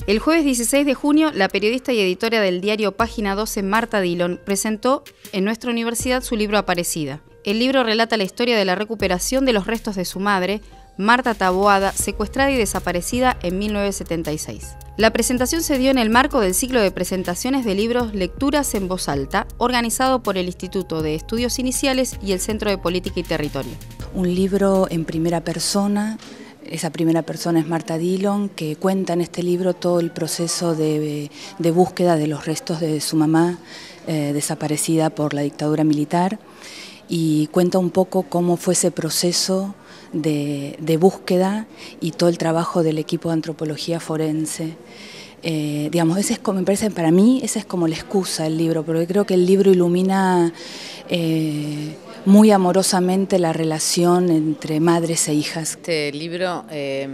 El jueves 16 de junio, la periodista y editora del diario Página 12, Marta Dillon, presentó en nuestra universidad su libro Aparecida. El libro relata la historia de la recuperación de los restos de su madre, Marta Taboada, secuestrada y desaparecida en 1976. La presentación se dio en el marco del ciclo de presentaciones de libros Lecturas en Voz Alta, organizado por el Instituto de Estudios Iniciales y el Centro de Política y Territorio. Un libro en primera persona. Esa primera persona es Marta Dillon, que cuenta en este libro todo el proceso de búsqueda de los restos de su mamá desaparecida por la dictadura militar, y cuenta un poco cómo fue ese proceso de búsqueda y todo el trabajo del equipo de antropología forense. Digamos, ese es como, me parece, para mí esa es como la excusa del libro, porque creo que el libro ilumina muy amorosamente la relación entre madres e hijas. Este libro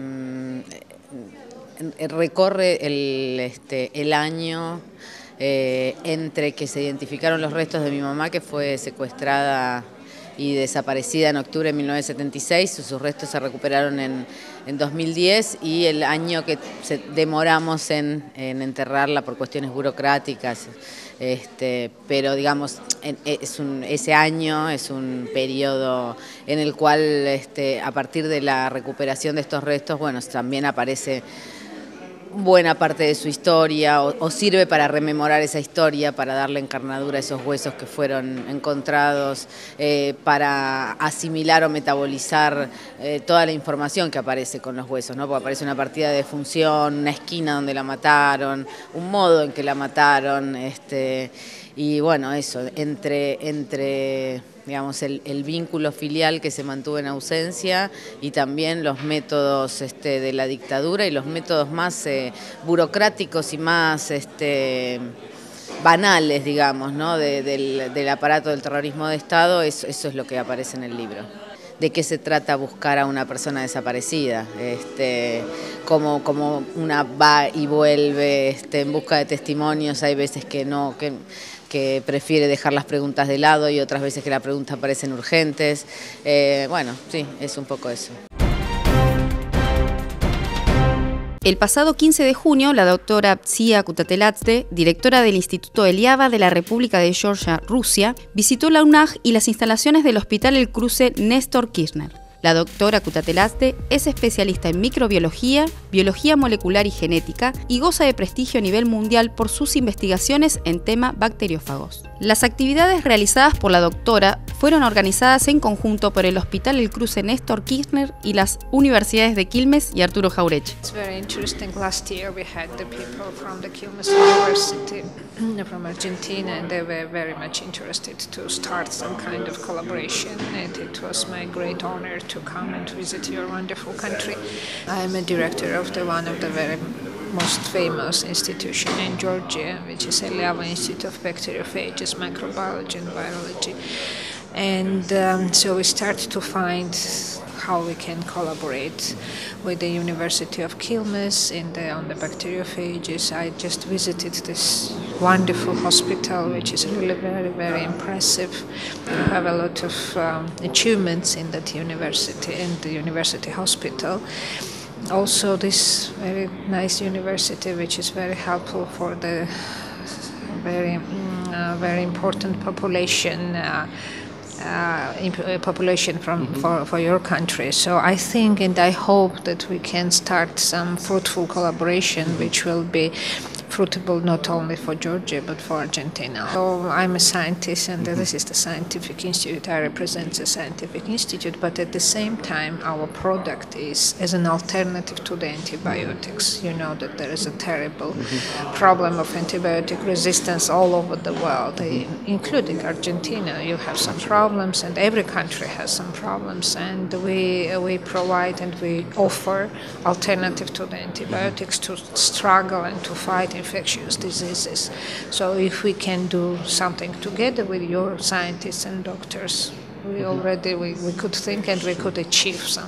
recorre el año entre que se identificaron los restos de mi mamá, que fue secuestrada y desaparecida en octubre de 1976, sus restos se recuperaron en 2010, y el año que demoramos en enterrarla por cuestiones burocráticas. Pero digamos, ese año es un periodo en el cual a partir de la recuperación de estos restos, bueno, también aparece buena parte de su historia, o sirve para rememorar esa historia, para darle encarnadura a esos huesos que fueron encontrados, para asimilar o metabolizar toda la información que aparece con los huesos, ¿no? Porque aparece una partida de defunción, una esquina donde la mataron, un modo en que la mataron, y bueno, eso, entre digamos, el vínculo filial que se mantuvo en ausencia, y también los métodos de la dictadura y los métodos más burocráticos y más banales, digamos, ¿no? del aparato del terrorismo de Estado. Eso es lo que aparece en el libro. ¿De qué se trata buscar a una persona desaparecida? Como una va y vuelve en busca de testimonios. Hay veces que no, que prefiere dejar las preguntas de lado, y otras veces que las preguntas parecen urgentes. Bueno, sí, es un poco eso. El pasado 15 de junio, la doctora Psia Kutateladze, directora del Instituto Eliava de la República de Georgia, Rusia, visitó la UNAG y las instalaciones del Hospital El Cruce Néstor Kirchner. La doctora Kutateladze es especialista en microbiología, biología molecular y genética, y goza de prestigio a nivel mundial por sus investigaciones en tema bacteriófagos. Las actividades realizadas por la doctora fueron organizadas en conjunto por el Hospital El Cruce Néstor Kirchner y las universidades de Quilmes y Arturo Jauretche. It's very interesting. Last year we had the people from the Quilmes University from Argentina, and they were very much interested to start some kind of collaboration, and it was my great honor to come and visit your wonderful country. I am a director of one of the very most famous institution in Georgia, which is Eliava Institute of Bacteriophages, Microbiology and Virology. And so we started to find how we can collaborate with the University of Quilmes on the bacteriophages. I just visited this wonderful hospital, which is really very, very impressive. We have a lot of achievements in that university, in the university hospital. Also, this very nice university, which is very helpful for the very important population. Population for your country. So I think and I hope that we can start some fruitful collaboration which will be fruitful not only for Georgia but for Argentina. So I'm a scientist, and this is the scientific institute. I represent the scientific institute, but at the same time our product is as an alternative to the antibiotics. You know that there is a terrible problem of antibiotic resistance all over the world, including Argentina. You have some problems, and every country has some problems, and we provide and we offer alternative to the antibiotics to struggle and to fight infectious diseases. So if we can do something together with your scientists and doctors, we could think and we could achieve some.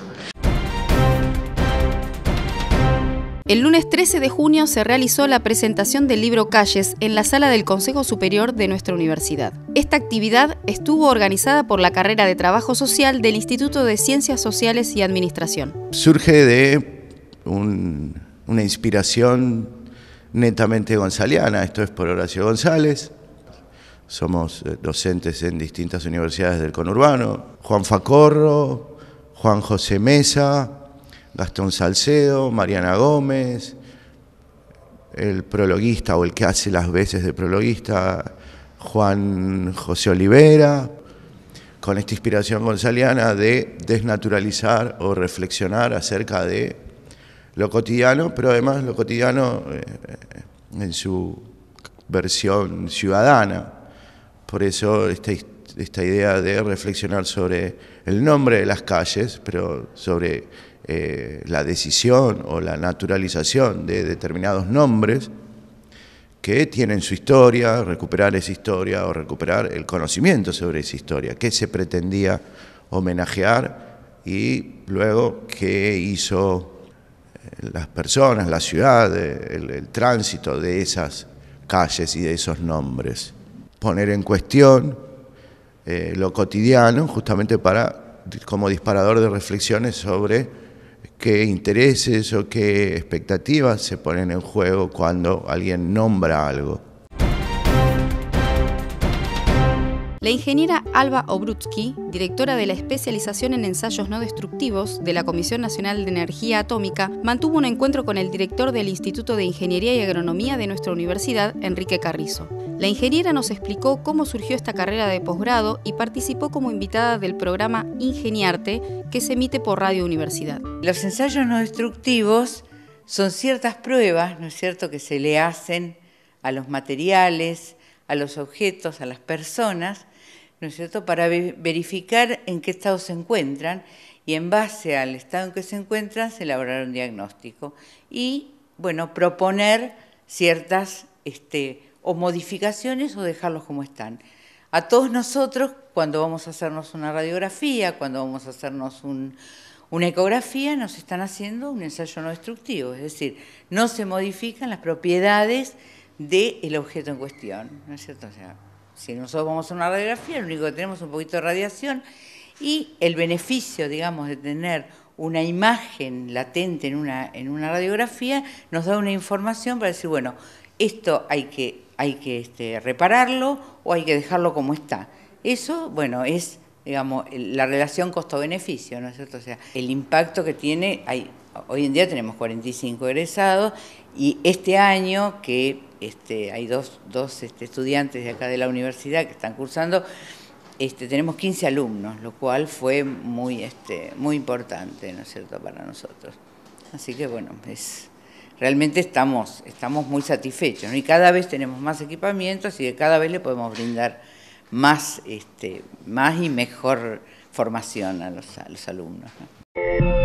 El lunes 13 de junio se realizó la presentación del libro Calles en la sala del Consejo Superior de nuestra universidad. Esta actividad estuvo organizada por la carrera de Trabajo Social del Instituto de Ciencias Sociales y Administración. Surge de una inspiración netamente gonzaliana, esto es por Horacio González. Somos docentes en distintas universidades del conurbano. Juan Facorro, Juan José Mesa, Gastón Salcedo, Mariana Gómez, el prologuista o el que hace las veces de prologuista, Juan José Olivera, con esta inspiración gonzaliana de desnaturalizar o reflexionar acerca de lo cotidiano, pero además lo cotidiano en su versión ciudadana. Por eso esta idea de reflexionar sobre el nombre de las calles, pero sobre la decisión o la naturalización de determinados nombres que tienen su historia, recuperar esa historia o recuperar el conocimiento sobre esa historia, qué se pretendía homenajear y luego qué hizo las personas, la ciudad, el tránsito de esas calles y de esos nombres. Poner en cuestión lo cotidiano justamente como disparador de reflexiones sobre qué intereses o qué expectativas se ponen en juego cuando alguien nombra algo. La ingeniera Alba Obrutsky, directora de la especialización en ensayos no destructivos de la Comisión Nacional de Energía Atómica, mantuvo un encuentro con el director del Instituto de Ingeniería y Agronomía de nuestra universidad, Enrique Carrizo. La ingeniera nos explicó cómo surgió esta carrera de posgrado y participó como invitada del programa Ingeniarte, que se emite por Radio Universidad. Los ensayos no destructivos son ciertas pruebas, ¿no es cierto?, que se le hacen a los materiales, a los objetos, a las personas, ¿no es cierto?, para verificar en qué estado se encuentran y en base al estado en que se encuentran se elaborar un diagnóstico y, bueno, proponer ciertas o modificaciones o dejarlos como están. A todos nosotros, cuando vamos a hacernos una radiografía, cuando vamos a hacernos una ecografía, nos están haciendo un ensayo no destructivo, es decir, no se modifican las propiedades del objeto en cuestión, ¿no es cierto? O sea, si nosotros vamos a una radiografía, lo único que tenemos es un poquito de radiación y el beneficio, digamos, de tener una imagen latente en una radiografía nos da una información para decir, bueno, esto hay que repararlo o hay que dejarlo como está. Eso, bueno, es, digamos, la relación costo-beneficio, ¿no es cierto? O sea, el impacto que tiene, hoy en día tenemos 45 egresados y este año que hay dos estudiantes de acá de la universidad que están cursando, tenemos 15 alumnos, lo cual fue muy importante, ¿no es cierto?, para nosotros. Así que, bueno, realmente estamos muy satisfechos, ¿no? Y cada vez tenemos más equipamientos y cada vez le podemos brindar más y mejor formación a los alumnos, ¿no?